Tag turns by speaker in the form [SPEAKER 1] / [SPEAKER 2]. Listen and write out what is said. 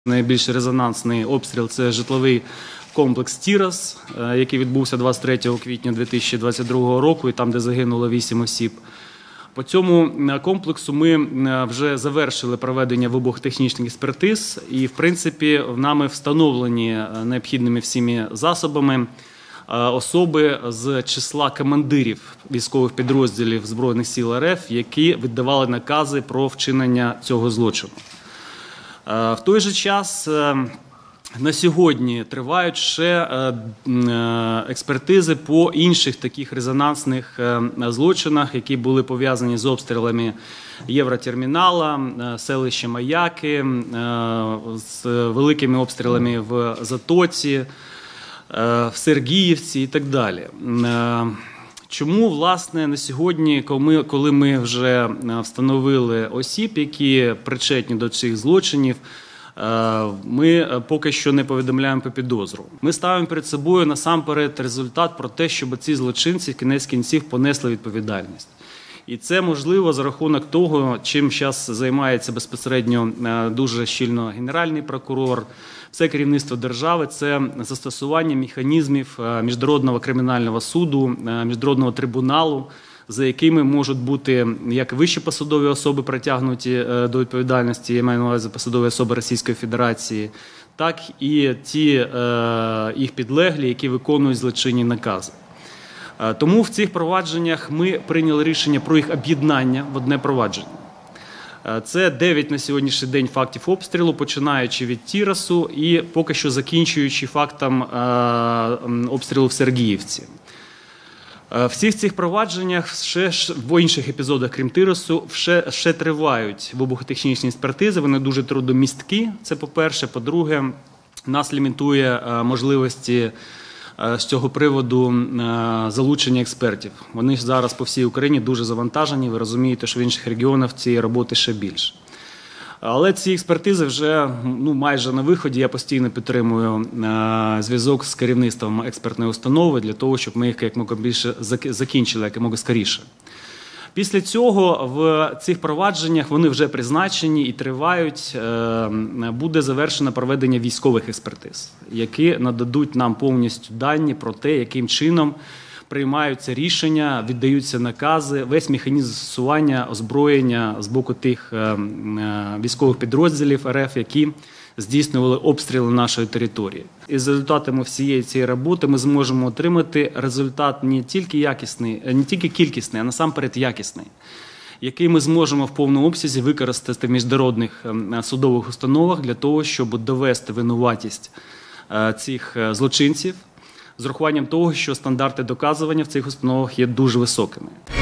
[SPEAKER 1] Найбільш резонансний обстріл – це житловий комплекс «Тірас», який відбувся 23 квітня 2022 року, і там, де загинуло 8 осіб. По цьому комплексу ми вже завершили проведення вибухотехнічних експертиз, і, в принципі, нами встановлені необхідними всіми засобами особи з числа командирів військових підрозділів Збройних сил РФ, які віддавали накази про вчинення цього злочину. В той же час на сьогодні тривають ще експертизи по інших таких резонансних злочинах, які були пов'язані з обстрілами Євротермінала, селища Маяки, з великими обстрілами в Затоці, в Сергіївці і так далі. Чому, власне, на сьогодні, коли ми вже встановили осіб, які причетні до цих злочинів, ми поки що не повідомляємо про підозру. Ми ставимо перед собою насамперед результат про те, щоб ці злочинці кінець кінців понесли відповідальність. І це можливо за рахунок того, чим зараз займається безпосередньо дуже щільно Генеральний прокурор, все керівництво держави, це застосування механізмів Міжнародного кримінального суду, Міжнародного трибуналу, за якими можуть бути як вищі посадові особи притягнуті до відповідальності, я маю на увазі посадові особи Російської Федерації, так і ті їх підлеглі, які виконують злочинні накази. Тому в цих провадженнях ми прийняли рішення про їх об'єднання в одне провадження. Це 9 на сьогоднішній день фактів обстрілу, починаючи від Тірасу і поки що закінчуючи фактом обстрілу в Сергіївці. В всіх цих провадженнях, в інших епізодах, крім Тірасу, ще тривають вибухотехнічні експертизи, вони дуже трудомісткі, це по-перше. По-друге, нас лімітує можливості з цього приводу залучення експертів. Вони ж зараз по всій Україні дуже завантажені, ви розумієте, що в інших регіонах цієї роботи ще більше. Але ці експертизи вже майже на виході, я постійно підтримую зв'язок з керівництвом експертної установи для того, щоб ми їх якомога більше закінчили, якомога скоріше. Після цього в цих провадженнях вони вже призначені і тривають, буде завершено проведення військових експертиз, які нададуть нам повністю дані про те, яким чином приймаються рішення, віддаються накази, весь механізм застосування озброєння з боку тих військових підрозділів РФ, які здійснювали обстріли нашої території. І за результатами всієї цієї роботи ми зможемо отримати результат не тільки кількісний, а насамперед якісний, який ми зможемо в повному обсязі використати в міжнародних судових установах для того, щоб довести винуватість цих злочинців, з урахуванням того, що стандарти доказування в цих установах є дуже високими.